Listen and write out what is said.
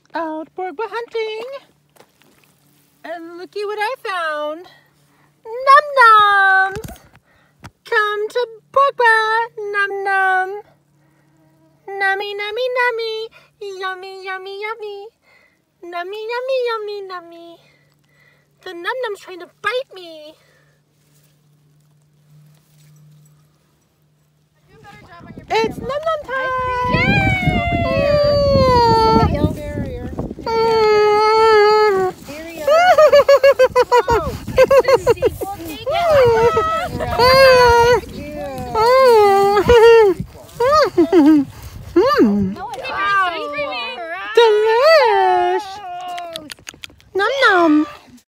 Out Borgba hunting, and looky what I found. Num-nums! Come to Borgba, num-num. Nummy, nummy, nummy, yummy, yummy, yummy. Nummy, yummy, yummy, nummy. The num-num's trying to bite me.